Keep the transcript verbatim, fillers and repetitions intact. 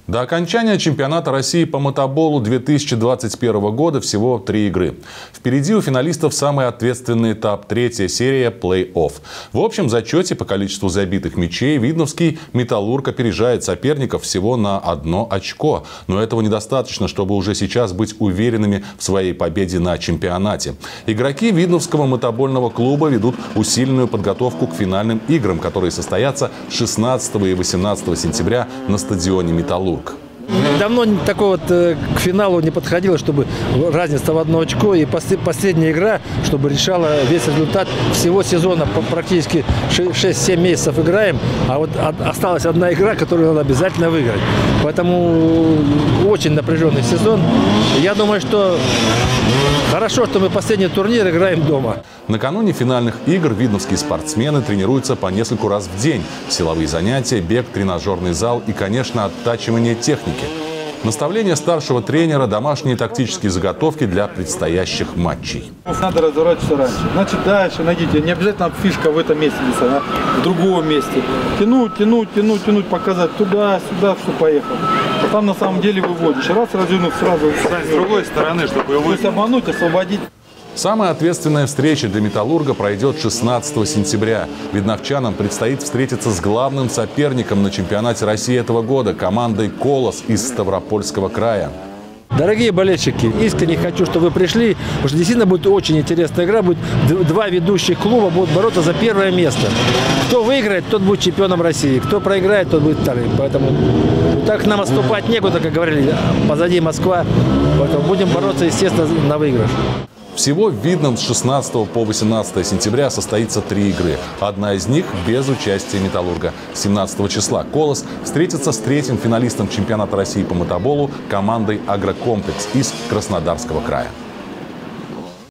До окончания чемпионата России по мотоболу две тысячи двадцать первого года всего три игры. Впереди у финалистов самый ответственный этап – третья серия плей-офф. В общем зачете по количеству забитых мячей видновский «Металлург» опережает соперников всего на одно очко. Но этого недостаточно, чтобы уже сейчас быть уверенными в своей победе на чемпионате. Игроки видновского мотобольного клуба ведут усиленную подготовку к финальным играм, которые состоятся шестнадцатого и восемнадцатого сентября на стадионе «Металлург». Давно такого вот к финалу не подходило, чтобы разница в одно очко и последняя игра, чтобы решала весь результат всего сезона. Практически шесть-семь месяцев играем, а вот осталась одна игра, которую надо обязательно выиграть. Поэтому очень напряженный сезон. Я думаю, что хорошо, что мы последний турнир играем дома. Накануне финальных игр видновские спортсмены тренируются по нескольку раз в день. Силовые занятия, бег, тренажерный зал и, конечно, оттачивание техники. Наставление старшего тренера, домашние тактические заготовки для предстоящих матчей. Надо разворачиваться раньше. Значит, дальше найдите. Не обязательно фишка в этом месте, а в другом месте. Тянуть, тянуть, тянуть, тянуть, показать туда, сюда, что поехал. А там на самом деле выводишь. Раз развернув, сразу с другой стороны, чтобы его обмануть, освободить. Самая ответственная встреча для «Металлурга» пройдет шестнадцатого сентября. Видновчанам предстоит встретиться с главным соперником на чемпионате России этого года – командой «Колос» из Ставропольского края. Дорогие болельщики, искренне хочу, чтобы вы пришли, потому что действительно будет очень интересная игра. Будет два ведущих клуба будут бороться за первое место. Кто выиграет, тот будет чемпионом России. Кто проиграет, тот будет вторым. Поэтому так нам отступать некуда, как говорили. Позади Москва. Поэтому будем бороться, естественно, на выигрыш. Всего в Видном с шестнадцатого по восемнадцатое сентября состоится три игры. Одна из них без участия «Металлурга». семнадцатого числа «Колос» встретится с третьим финалистом чемпионата России по мотоболу командой «Агрокомплекс» из Краснодарского края.